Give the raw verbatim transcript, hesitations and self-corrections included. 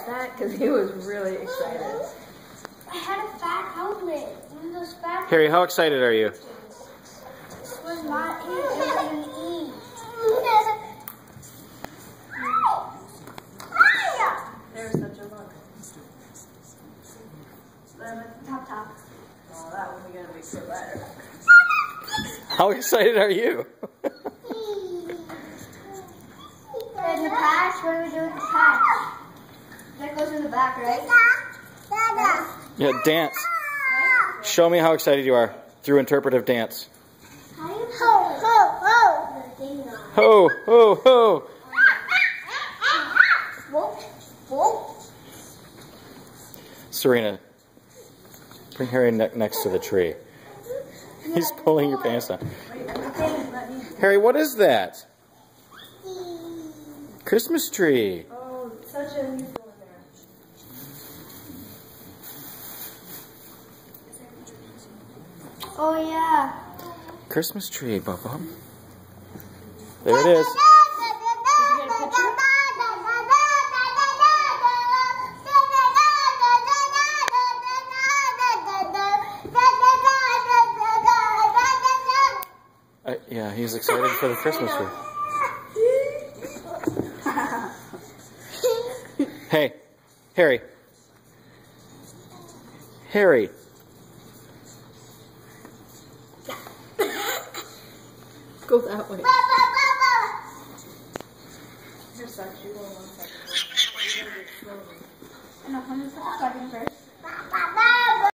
guess that because he was really excited. I had a fat helmet. One of those fat. Harry, how excited are you? It was not E. It was an E. There's such a look. Then at the top top. Oh, that one's gonna be so better. How excited are you? And the patch, what are we doing with the patch? That goes in the back, right? Yeah, dance. Show me how excited you are through interpretive dance. Ho, ho, ho. Ho, ho, ho. Whoa, whoa. Serena, bring Harry ne next to the tree. He's pulling your pants down. Harry, what is that? Christmas tree. Oh, such a neat one there. Oh, yeah. Christmas tree, Bubba. There it is. Uh, yeah, he's excited for the Christmas tree. Hey, Harry. Harry. Go that way. You're such a little one. No, I'm going to start first.